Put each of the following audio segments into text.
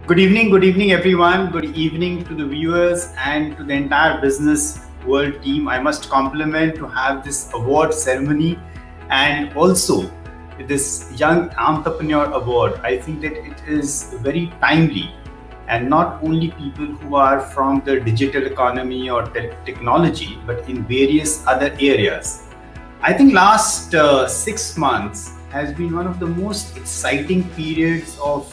Good evening, everyone. Good evening to the viewers and to the entire business world team. I must compliment to have this award ceremony and also this Young Entrepreneur Award. I think that it is very timely, and not only people who are from the digital economy or technology, but in various other areas. I think last 6 months has been one of the most exciting periods of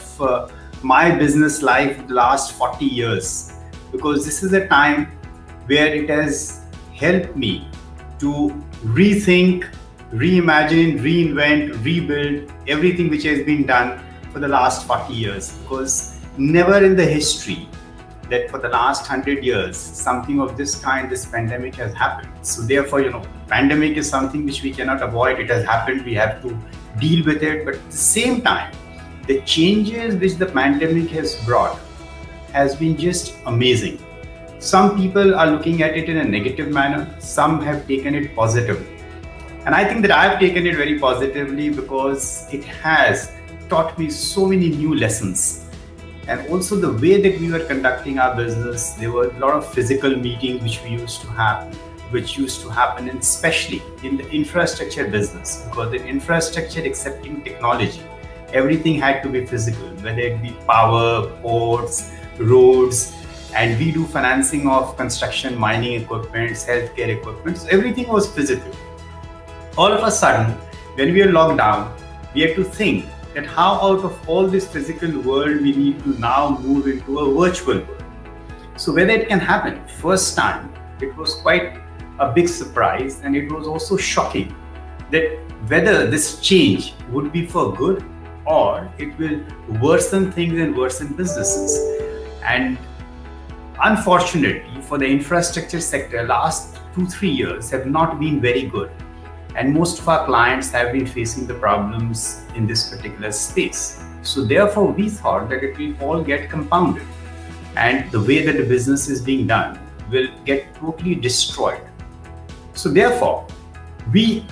my business life the last 40 years, because this is a time where it has helped me to rethink, reimagine, reinvent, rebuild everything which has been done for the last 40 years. Because never in the history that for the last 100 years something of this kind, this pandemic, has happened. So therefore, pandemic is something which we cannot avoid. It has happened, we have to deal with it. But at the same time, the changes which the pandemic has brought has been just amazing. Some people are looking at it in a negative manner, some have taken it positively, and I think that I have taken it very positively because it has taught me so many new lessons. And also the way that we were conducting our business, there were a lot of physical meetings which we used to have, which used to happen, and especially in the infrastructure business, because the infrastructure accepting technology, everything had to be physical, whether it be power, ports, roads, and we do financing of construction, mining equipment, healthcare equipment. So everything was physical. All of a sudden, when we were locked down, we had to think that how out of all this physical world we need to now move into a virtual world. So whether it can happen, first time, it was quite a big surprise, and it was also shocking that whether this change would be for good or it will worsen things and worsen businesses. And unfortunately for the infrastructure sector, last 2-3 years have not been very good. And most of our clients have been facing the problems in this particular space. So therefore, we thought that it will all get compounded, and the way that the business is being done will get totally destroyed. So therefore, we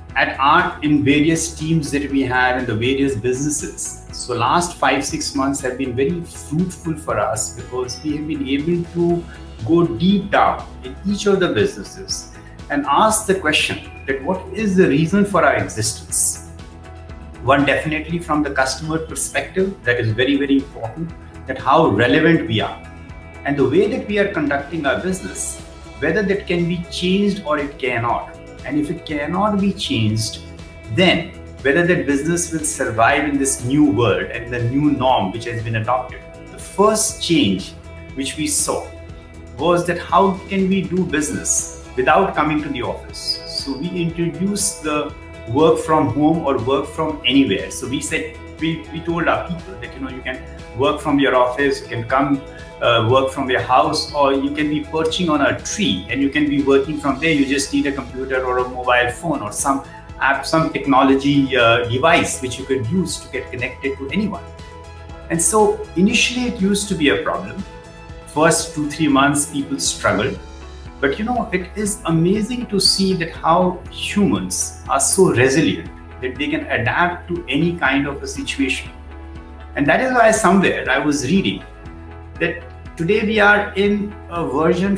in various teams that we have in the various businesses, so last 5-6 months have been very fruitful for us, because we have been able to go deep down in each of the businesses and ask the question that what is the reason for our existence. One, definitely from the customer perspective, that is very, very important, that how relevant we are, and the way that we are conducting our business, whether that can be changed or it cannot. And if it cannot be changed, then whether that business will survive in this new world and the new norm which has been adopted. The first change which we saw was that how can we do business without coming to the office. So we introduced the work from home or work from anywhere. So we said, we told our people that you can work from your office, you can come work from your house, or you can be perching on a tree and you can be working from there. You just need a computer or a mobile phone or some app, some technology device which you could use to get connected to anyone. And so initially it used to be a problem. First 2-3 months people struggled. But it is amazing to see that how humans are so resilient that they can adapt to any kind of a situation. And that is why somewhere I was reading that today we are in a version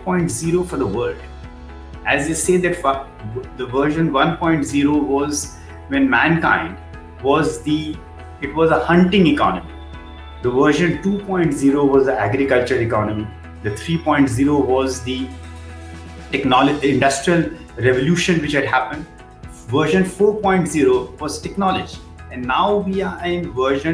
5.0 for the world. As they say that the version 1.0 was when mankind was it was a hunting economy. The version 2.0 was the agriculture economy. The 3.0 was the technology, industrial revolution which had happened. Version 4.0 was technology. And now we are in version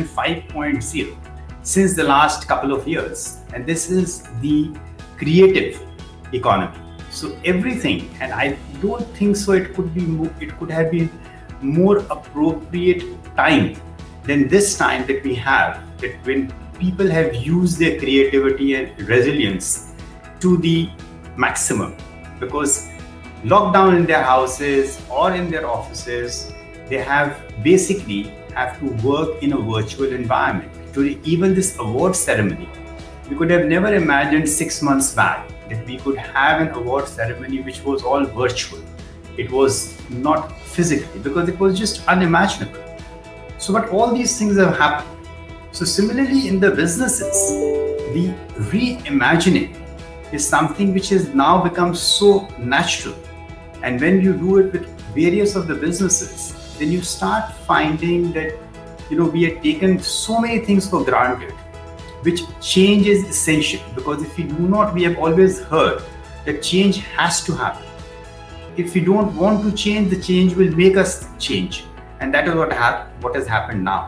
5.0 since the last couple of years. And this is the creative economy. So everything, and I don't think so it could have been more appropriate time than this time that we have, that when people have used their creativity and resilience to the maximum. Because lockdown in their houses or in their offices, they basically have to work in a virtual environment. Today, even this award ceremony, we could have never imagined 6 months back that we could have an award ceremony which was all virtual. It was not physically, because it was just unimaginable. So, but all these things have happened. So similarly in the businesses, the reimagining is something which has now become so natural. And when you do it with various of the businesses, then you start finding that we have taken so many things for granted, which change is essential. Because if we do not, we have always heard that change has to happen. If we don't want to change, the change will make us change. And that is what has happened now.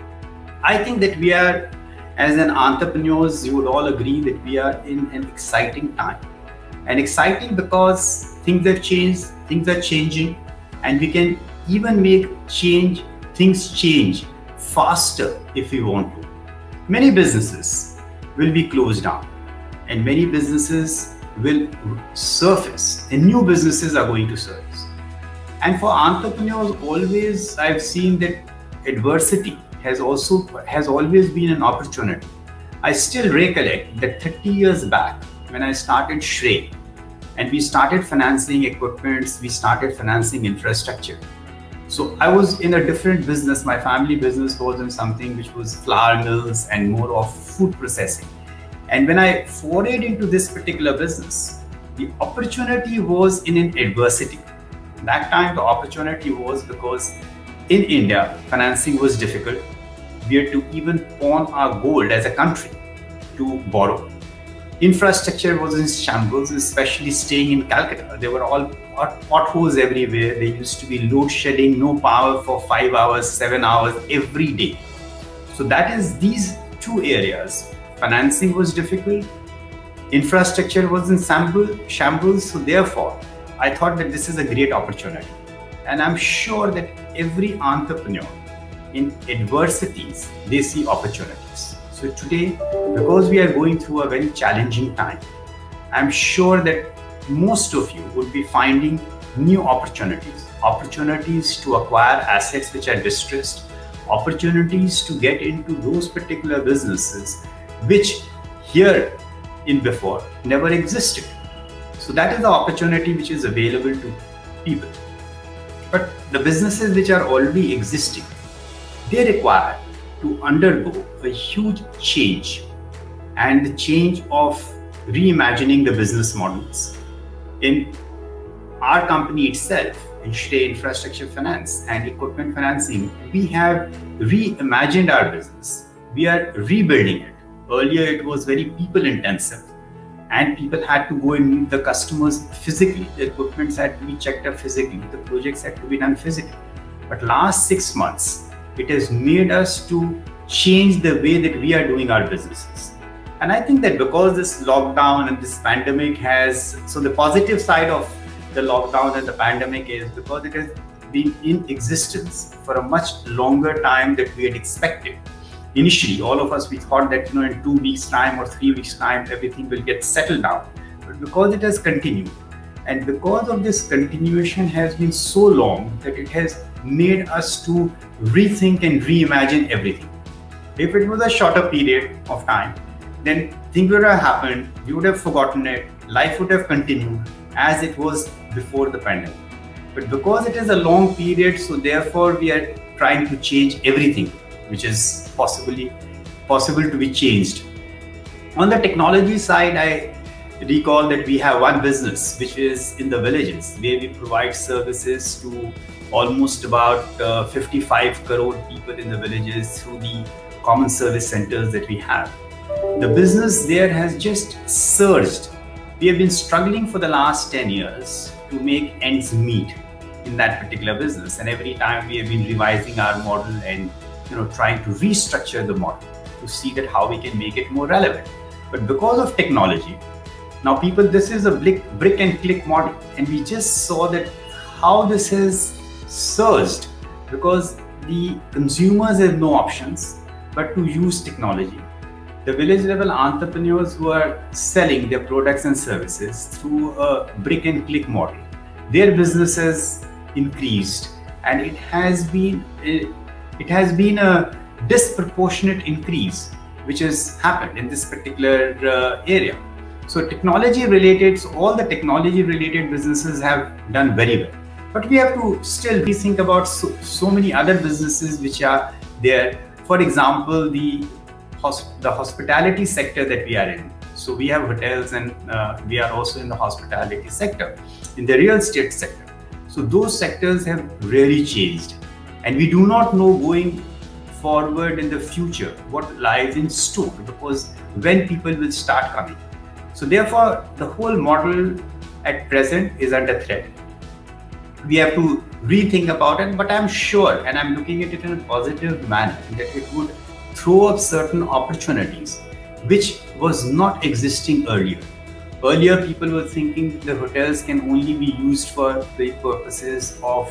I think that we are, as an entrepreneurs, you would all agree that we are in an exciting time. And exciting because things have changed, things are changing, and we can even make things change faster if we want to. Many businesses will be closed down and many businesses will surface and new businesses are going to surface. And for entrepreneurs, always I've seen that adversity has always been an opportunity. I still recollect that 30 years back when I started Shrey and we started financing equipments, we started financing infrastructure. So I was in a different business. My family business was in something which was flour mills and more of food processing. And when I forayed into this particular business, the opportunity was in an adversity. That time the opportunity was because in India, financing was difficult. We had to even pawn our gold as a country to borrow. Infrastructure was in shambles, especially staying in Calcutta. There were all potholes everywhere. There used to be load shedding, no power for 5 hours, 7 hours every day. So that is these two areas. Financing was difficult. Infrastructure was in shambles. So therefore, I thought that this is a great opportunity. And I'm sure that every entrepreneur in adversities, they see opportunities. So today, because we are going through a very challenging time, I'm sure that most of you would be finding new opportunities to acquire assets which are distressed, opportunities to get into those particular businesses which here in before never existed. So that is the opportunity which is available to people. But the businesses which are already existing, they require to undergo a huge change, and the change of reimagining the business models. In our company itself, in Shrey Infrastructure Finance and Equipment Financing, we have reimagined our business. We are rebuilding it. Earlier, it was very people intensive and people had to go and meet the customers physically. The equipments had to be checked up physically. The projects had to be done physically. But last 6 months, it has made us to change the way that we are doing our businesses. And I think that because this lockdown and this pandemic so the positive side of the lockdown and the pandemic is because it has been in existence for a much longer time than we had expected. Initially, all of us, we thought that in 2 weeks' time or 3 weeks' time, everything will get settled down. But because it has continued, and because of this continuation has been so long that it has made us to rethink and reimagine everything. If it was a shorter period of time, then things would have happened, we would have forgotten it, life would have continued as it was before the pandemic. But because it is a long period, so therefore we are trying to change everything which is possible to be changed. On the technology side, I recall that we have one business which is in the villages where we provide services to almost about 55 crore people in the villages through the common service centers that we have. The business there has just surged. We have been struggling for the last 10 years to make ends meet in that particular business. And every time we have been revising our model and trying to restructure the model to see that how we can make it more relevant. But because of technology, now this is a brick and click model. And we just saw that how this has surged because the consumers have no options but to use technology. The village level entrepreneurs who are selling their products and services through a brick and click model, their businesses increased, and it has been a disproportionate increase which has happened in this particular area. So all the technology related businesses have done very well. But we have to still rethink about so many other businesses which are there For example, the hospitality sector that we are in. So we have hotels, and we are also in the hospitality sector, in the real estate sector. So those sectors have really changed, and we do not know going forward in the future what lies in store, because when people will start coming. So therefore, the whole model at present is under threat. We have to rethink about it, but I'm sure, and I'm looking at it in a positive manner, that it would throw up certain opportunities which was not existing earlier. Earlier, people were thinking the hotels can only be used for the purposes of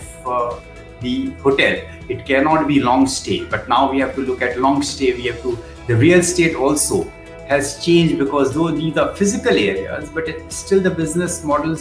the hotel. It cannot be long stay, but now we have to look at long stay. The real estate also has changed, because though these are physical areas, but still the business models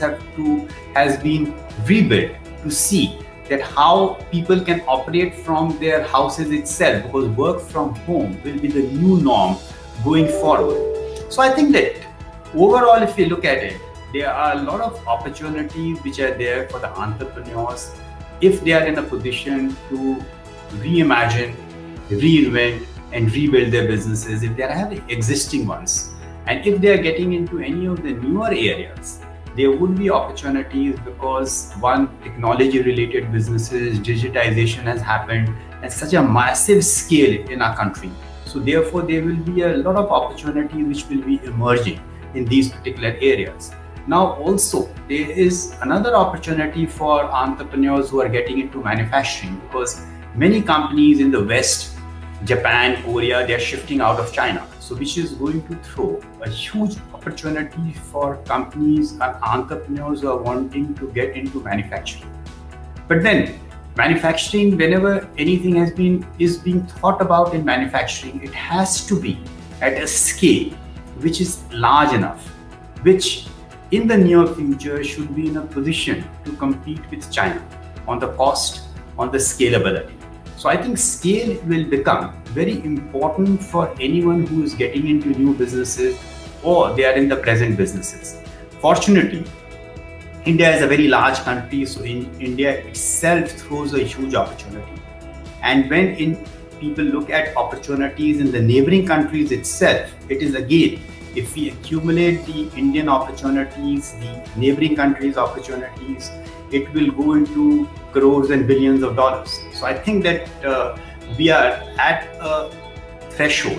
has been rebuilt to see that how people can operate from their houses itself, because work from home will be the new norm going forward. So I think that overall, if you look at it, there are a lot of opportunities which are there for the entrepreneurs if they are in a position to reimagine, reinvent, and rebuild their businesses, if they have existing ones. And if they are getting into any of the newer areas, there would be opportunities, because one, technology related businesses, digitization has happened at such a massive scale in our country. So therefore, there will be a lot of opportunities which will be emerging in these particular areas. Now also, there is another opportunity for entrepreneurs who are getting into manufacturing, because many companies in the West, Japan, Korea, they are shifting out of China. So which is going to throw a huge opportunity for companies and entrepreneurs who are wanting to get into manufacturing. But then manufacturing, whenever anything is being thought about in manufacturing, it has to be at a scale which is large enough, which in the near future should be in a position to compete with China on the cost, on the scalability. So I think scale will become very important for anyone who is getting into new businesses or they are in the present businesses. Fortunately, India is a very large country, so India itself throws a huge opportunity. And when people look at opportunities in the neighboring countries itself, it is again, if we accumulate the Indian opportunities, the neighboring countries' opportunities, it will go into crores and billions of dollars. So I think that we are at a threshold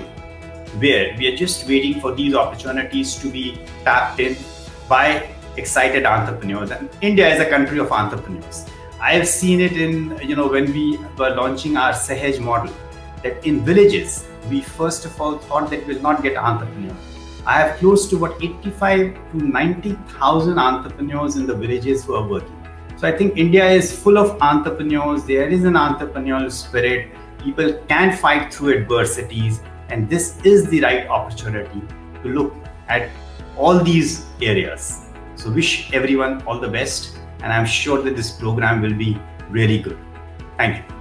where we are just waiting for these opportunities to be tapped in by excited entrepreneurs. And India is a country of entrepreneurs. I have seen it in, when we were launching our Sahaj model, that in villages, we first of all thought that we'll not get entrepreneurs. I have close to 85 to 90,000 entrepreneurs in the villages who are working. So I think India is full of entrepreneurs. There is an entrepreneurial spirit. People can fight through adversities. And this is the right opportunity to look at all these areas. So wish everyone all the best. And I'm sure that this program will be really good. Thank you.